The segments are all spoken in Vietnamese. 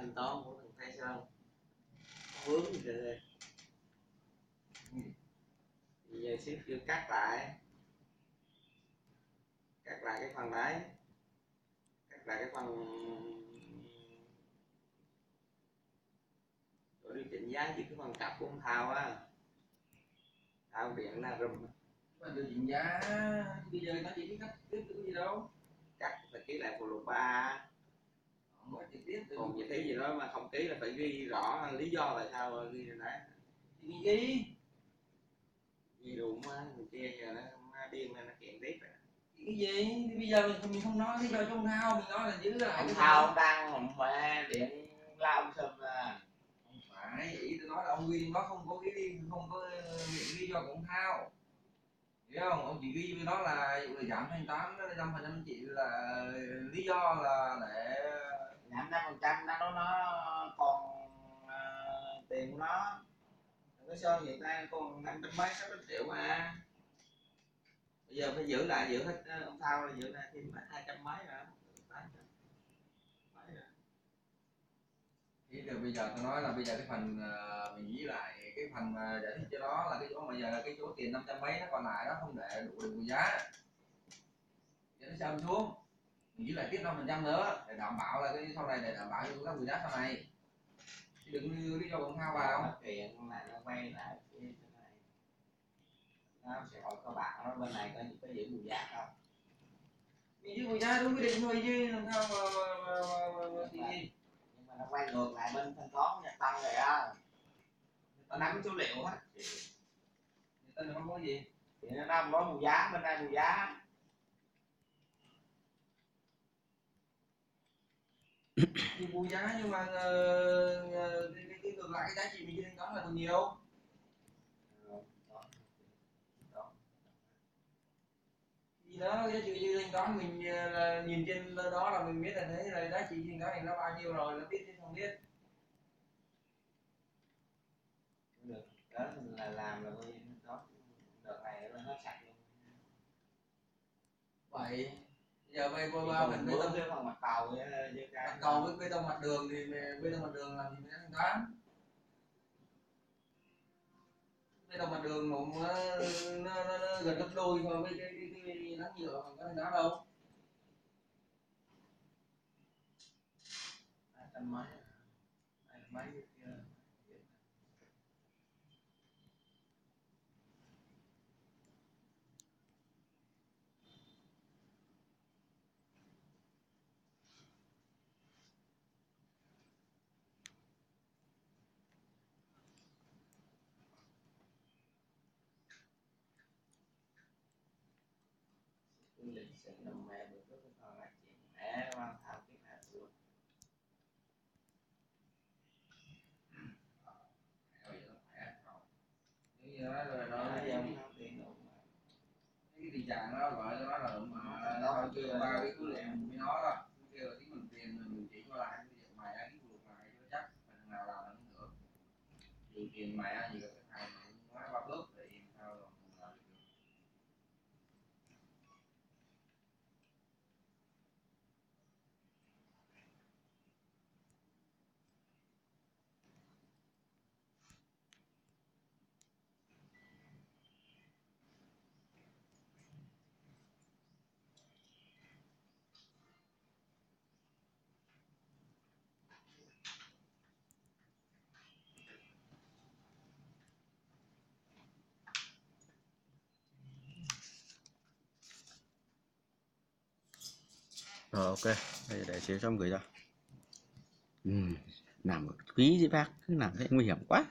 thanh toán của thằng Thái Sơn vướng gì rồi. Giờ ship chưa cắt lại cái phần đấy, cắt lại cái phần rồi đi chỉnh giá với cái phần cặp của ông Thao á, Thao điện là rùm mà điều chỉnh giá bây giờ nó chỉ biết cắt tiếp được gì đâu, cắt phải ký lại phụ lục 3 còn chi tiết còn gì thế gì đó mà không ký là phải ghi rõ lý do tại sao ghi lên đấy. Ghi đủ mà người kia giờ nó điên lên nó kiện tiếp rồi. Cái gì bây giờ mình không nói lý do cho ông Thao, mình nói là giữ lại ông Thao ông đang mà điện la ông Sâm là không phải, ý tôi nói là ông ghi nó không có lý do của ông Thao, hiểu không? Ông chỉ ghi với nó là dụ là giảm 28 đến 5% chị là lý do là để giảm 5% nó còn tiền của nó cái show hiện nay còn 500 mấy 600 triệu mà bây giờ phải giữ lại, giữ hết ông Thao là giữ lại thêm 200 mấy rồi. thì được bây giờ tôi nói là bây giờ cái phần mình nghĩ lại cái phần mà giải thích cho đó là cái chỗ mà giờ là cái chỗ tiền 500 mấy nó còn lại đó không để đủ được giá cho nó châm xuống, mình giữ lại tiếp 5% nữa để đảm bảo là cái sau này để đảm bảo cho các người giá sau này, chứ đừng đưa lý do của ông Thao vào chuyện là nó quay lại cái này nó sẽ hỏi các bạn nó bên này có giữ bù giá không, mình giữ bù giá đúng quy định thôi chứ làm sao mà gì. Nhưng mà nó quay ngược lại bên thanh toán Nhật Tân rồi á, nó nắm số liệu á, Nhật Tân là không có gì thì nó không có bù giá, bên đây bù giá. thì bù giá nhưng mà cái ngược lại cái giá trị mình chưa thanh toán là còn nhiều. Thì đó giá trị như thanh toán mình là nhìn trên đó là mình biết là thấy là giá trị thanh toán này nó bao nhiêu rồi, nó biết chứ không biết. Được đó là làm là coi đó đợt này nó hết sạch luôn. Vậy giờ bây mình bê tông cái phần mặt cầu với mặt cầu với bê tông mặt đường thì bê tông mặt đường làm gì mới thanh toán, bê tông mặt đường nó gần gấp đôi so với cái nắng nhựa mình có thanh toán đâu. mấy mấy lịch sử nằm mẹ bữa trước cái phần là chuyện mẹ nó mang thao cái hạt xuống Rồi nó cái tình trạng đó gọi cho nó là mà nó kêu ba cái số liệu với nó đó, kêu là tính bằng tiền mình chỉ qua lại cái việc mày cái cuộc lại cho chắc mà thằng nào làm nó được điều tiền mày gì cái thằng nói ba bước thì sao rồi làm được. Rồi ok, đây để xíu cho em gửi cho. Làm quý gì bác, cứ làm thế nguy hiểm quá.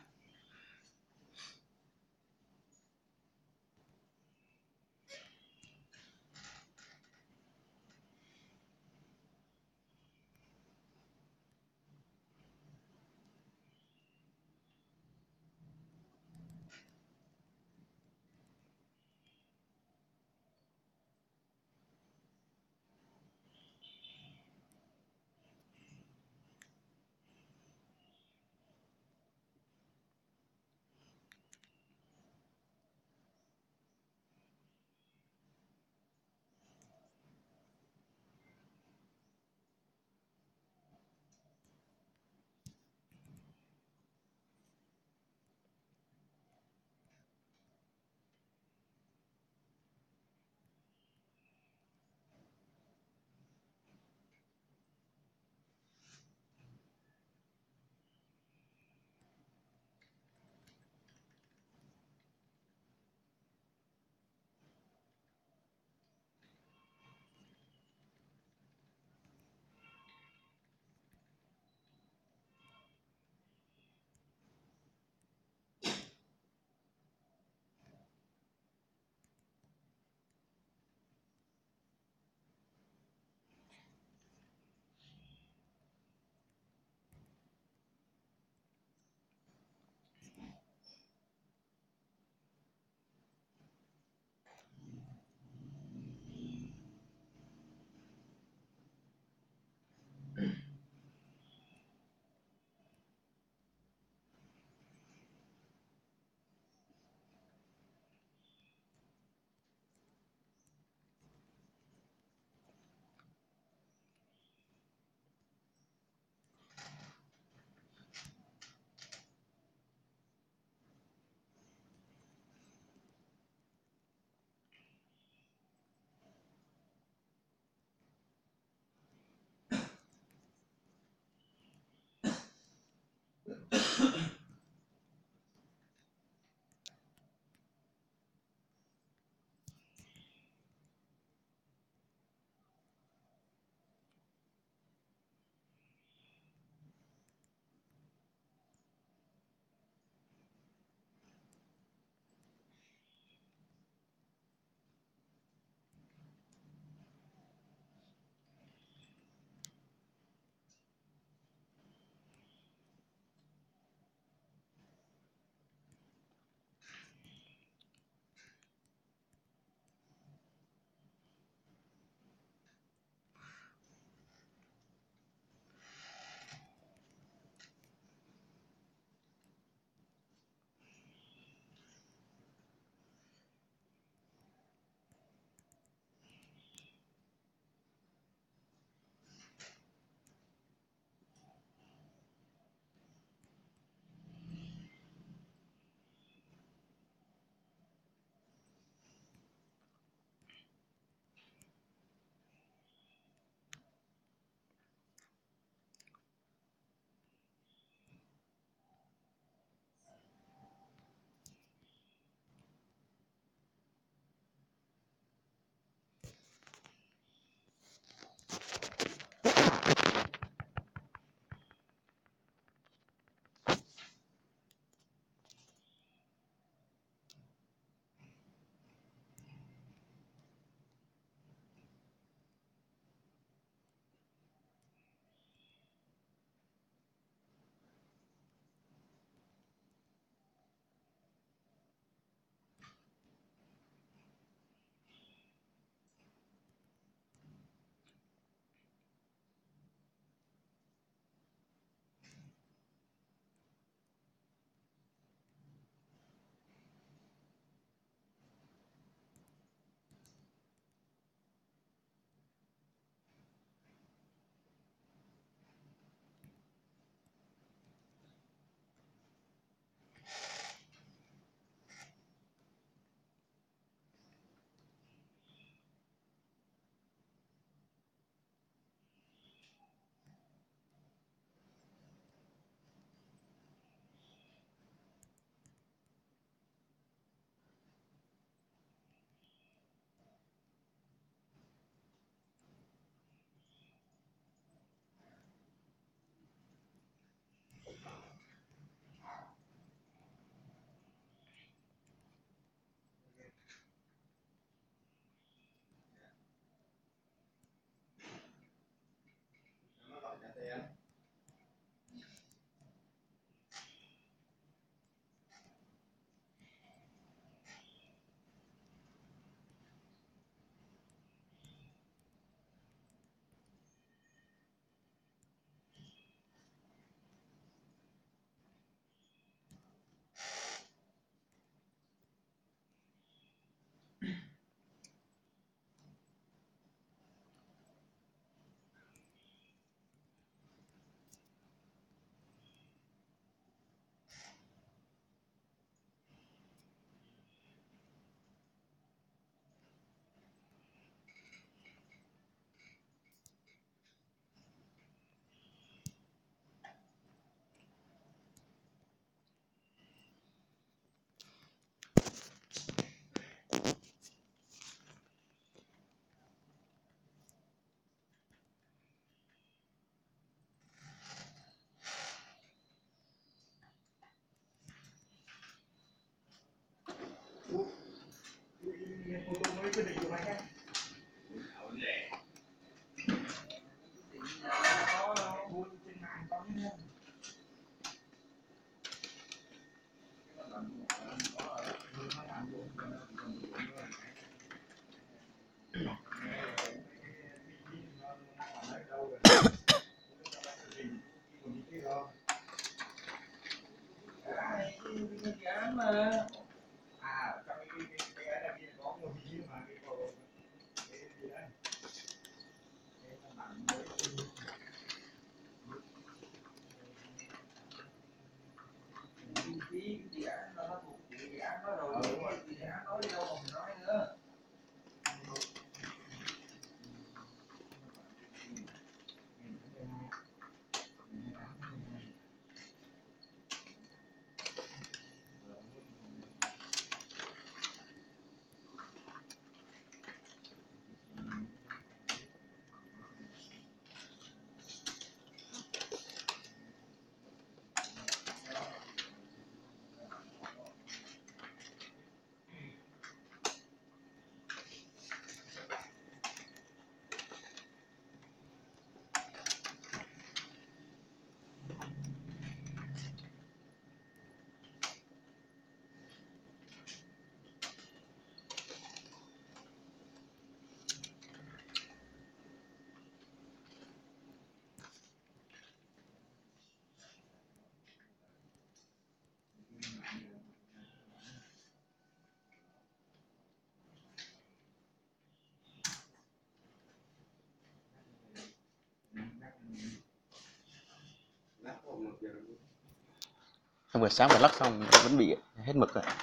Hôm bữa sáng phải lắc xong vẫn bị hết mực rồi.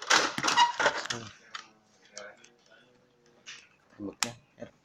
Mực nhá.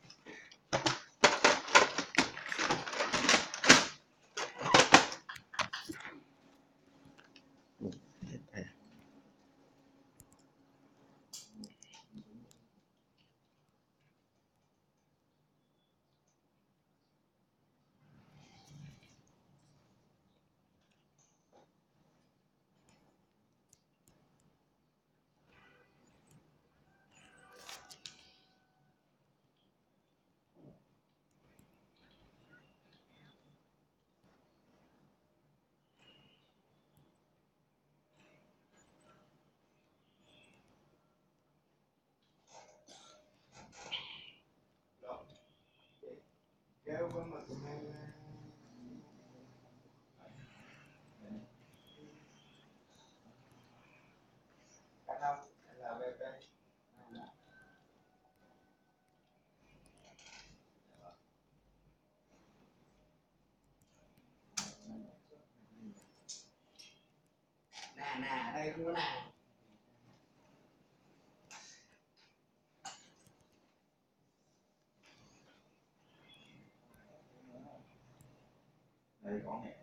Nè đây không có nè. Đây có mẹ.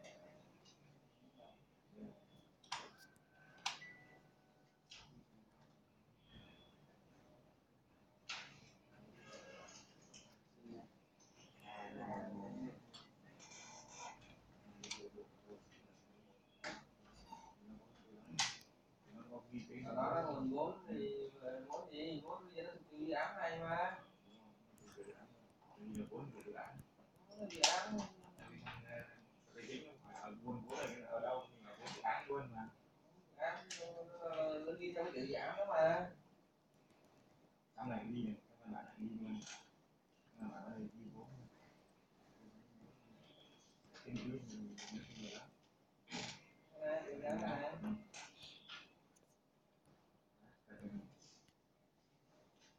Đó là nguồn vốn thì vốn gì? Vốn gì nó thuộc dự án này mà. Vốn của dự án. Dự án. Nguồn vốn là ở đâu? Dự án luôn mà. Dự án nó ghi trong cái dự án đó mà. Trong này ghi này, các bạn lại ghi luôn. Các bạn ơi ghi vốn. Trên dưới thì đó. Dự án này.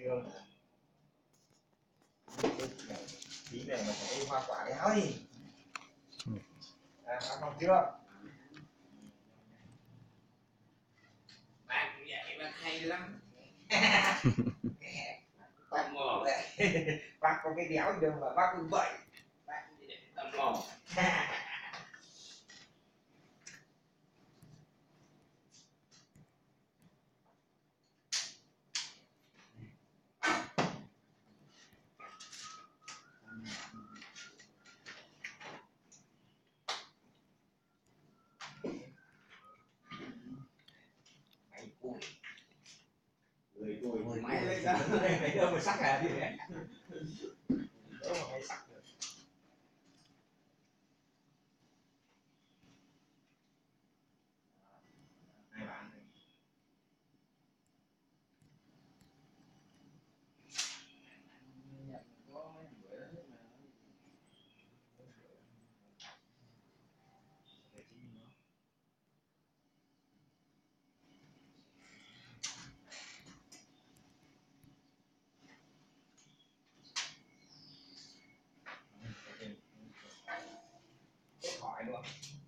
chưa tí này mà phải hoa quả đéo đi ăn không chưa bác cũng vậy bác hay lắm tò mò bác có cái đéo đâu mà bác cũng vậy bác cũng vậy tò mò mày cùi người cùi mày lên đó mày đâu mà sắc hả đi mẹ đâu mà mày sắc được hai bạn này hỏi luôn